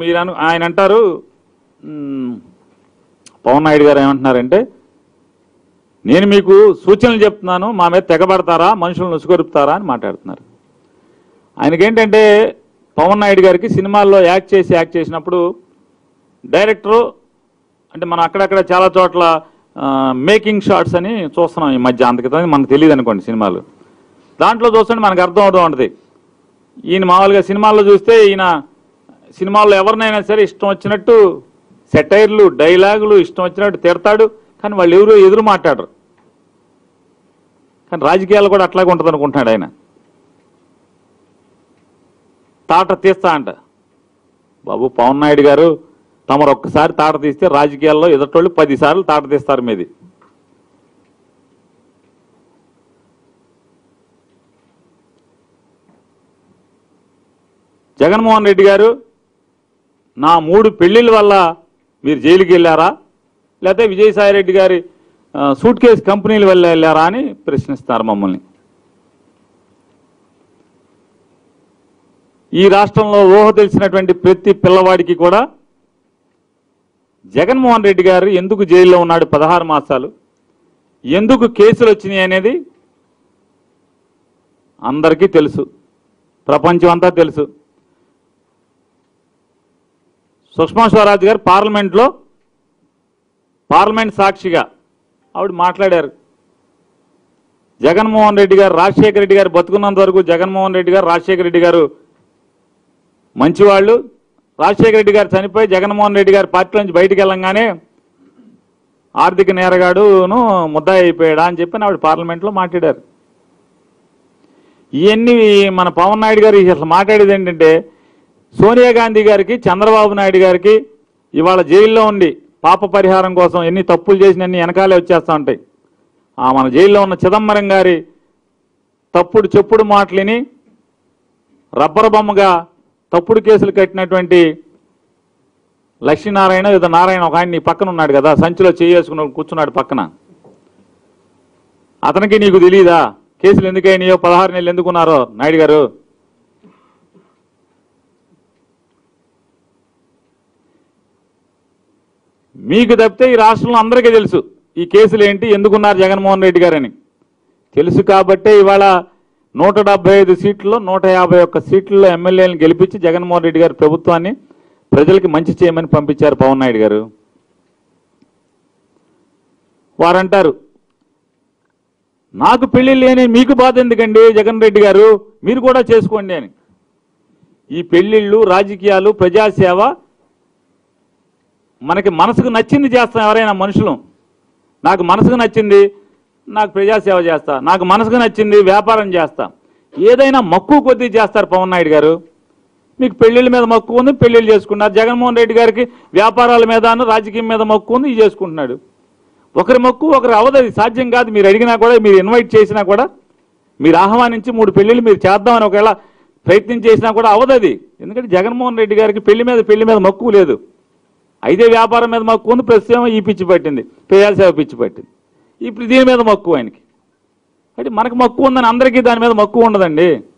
ఆయన అంటారు, పవన్ నాయుడు గారు ఏమంటున్నారంటే, నేను మీకు సూచనలు చెప్తున్నాను, మా మీద తెగబడతారా, మనుషులను ఉసుగొరుపుతారా అని మాట్లాడుతున్నారు. ఆయనకేంటంటే పవన్ నాయుడు గారికి సినిమాల్లో యాక్ట్ చేసినప్పుడు డైరెక్టరు అంటే మనం అక్కడక్కడ చాలా చోట్ల మేకింగ్ షాట్స్ అని చూస్తున్నాం ఈ మధ్య, అంతకితం మనకు తెలియదు అనుకోండి సినిమాలు. దాంట్లో చూస్తుంటే మనకు అర్థం అవుతూ ఉంటుంది. ఈయన మామూలుగా సినిమాల్లో చూస్తే ఈయన సినిమాల్లో ఎవరినైనా సరే ఇష్టం వచ్చినట్టు సెటైర్లు, డైలాగులు ఇష్టం వచ్చినట్టు తిడతాడు, కానీ వాళ్ళు ఎవరు ఎదురు మాట్లాడరు. కానీ రాజకీయాలు కూడా అట్లాగే ఉంటుంది అనుకుంటున్నాడు ఆయన. తాట తీస్తా అంట. బాబు పవన్ నాయుడు గారు, తమరు ఒక్కసారి తాట తీస్తే రాజకీయాల్లో ఎదుటోళ్ళు 10 సార్లు తాట తీస్తారు మీది. జగన్మోహన్ రెడ్డి గారు, నా 3 పెళ్లిళ్ళ వల్ల మీరు జైలుకి వెళ్ళారా, లేకపోతే విజయసాయి రెడ్డి గారి సూట్ కేసు కంపెనీల వల్ల వెళ్ళారా అని ప్రశ్నిస్తారు మమ్మల్ని. ఈ రాష్ట్రంలో ఊహ తెలిసినటువంటి ప్రతి పిల్లవాడికి కూడా జగన్మోహన్ రెడ్డి గారు ఎందుకు జైల్లో ఉన్నాడు 16 మాసాలు, ఎందుకు కేసులు వచ్చినాయి అనేది అందరికీ తెలుసు, ప్రపంచం అంతా తెలుసు. సుష్మా స్వరాజ్ గారు పార్లమెంట్ సాక్షిగా ఆవిడ మాట్లాడారు. జగన్మోహన్ రెడ్డి గారు, రాజశేఖర రెడ్డి గారు బతుకున్నంత వరకు జగన్మోహన్ రెడ్డి గారు, రాజశేఖర రెడ్డి గారు మంచివాళ్ళు. రాజశేఖర రెడ్డి గారు చనిపోయి జగన్మోహన్ రెడ్డి గారు పార్టీ నుంచి బయటికి వెళ్ళంగానే ఆర్థిక నేరగాడును ముద్దాయి అయిపోయాడా అని చెప్పి ఆవిడ పార్లమెంట్లో మాట్లాడారు. ఇవన్నీ మన పవన్ నాయుడు గారు అసలు మాట్లాడేది ఏంటంటే, సోనియా గాంధీ గారికి, చంద్రబాబు నాయుడు గారికి ఇవాళ జైల్లో ఉండి పాప పరిహారం కోసం ఎన్ని తప్పులు చేసినన్ని వెనకాలే వచ్చేస్తూ ఉంటాయి. మన జైల్లో ఉన్న చిదంబరం గారి చెప్పుడు మాటలని రబ్బర్ బొమ్మగా తప్పుడు కేసులు కట్టినటువంటి లక్ష్మీనారాయణ ఏదో నారాయణ ఒక ఆయన నీ పక్కన ఉన్నాడు కదా, సంచిలో చేసుకుని కూర్చున్నాడు పక్కన. అతనికి నీకు తెలియదా కేసులు ఎందుకైనాయో, 16 నెలలు ఎందుకున్నారో నాయుడు గారు? మీకు తప్పితే ఈ రాష్ట్రంలో అందరికీ తెలుసు ఈ కేసులు ఏంటి, ఎందుకున్నారు జగన్మోహన్ రెడ్డి గారని. తెలుసు కాబట్టే ఇవాళ 175 సీట్లలో 151 సీట్లలో ఎమ్మెల్యేలను గెలిపించి జగన్మోహన్ రెడ్డి గారి ప్రభుత్వాన్ని ప్రజలకి మంచి చేయమని పంపించారు పవన్ నాయుడు గారు. వారంటారు, నాకు పెళ్లి లేని మీకు బాధ ఎందుకండి జగన్ రెడ్డి గారు, మీరు కూడా చేసుకోండి అని. ఈ పెళ్లిళ్ళు, రాజకీయాలు, ప్రజాసేవ మనకి మనసుకు నచ్చింది చేస్తాం. ఎవరైనా మనుషులు నాకు మనసుకు నచ్చింది నాకు ప్రజాసేవ చేస్తా, నాకు మనసుకు నచ్చింది వ్యాపారం చేస్తా, ఏదైనా మక్కువ కొద్దీ చేస్తారు పవన్ నాయుడు గారు. మీకు పెళ్లిళ్ళ మీద మక్కువ ఉంది, పెళ్లిళ్ళు చేసుకున్నారు. జగన్మోహన్ రెడ్డి గారికి వ్యాపారాల మీద, రాజకీయం మీద మక్కువ ఉంది, ఇది చేసుకుంటున్నాడు. ఒకరి మక్కువ ఒకరు అవదు, అది సాధ్యం కాదు. మీరు అడిగినా కూడా, మీరు ఇన్వైట్ చేసినా కూడా, మీరు ఆహ్వానించి 3 పెళ్లిళ్ళు మీరు చేద్దామని ఒకవేళ ప్రయత్నం చేసినా కూడా అవదు అది. ఎందుకంటే జగన్మోహన్ రెడ్డి గారికి పెళ్లి మీద మక్కువ లేదు. అయితే వ్యాపారం మీద మక్కువ ఉంది, ప్రస్తుతం ఈ పిచ్చి పట్టింది, ప్రజాసేవ పిచ్చి పట్టింది. ఇప్పుడు దీని మీద మక్కువ ఆయనకి. అంటే మనకు మక్కువ ఉందని అందరికీ దాని మీద మక్కువ ఉండదండి.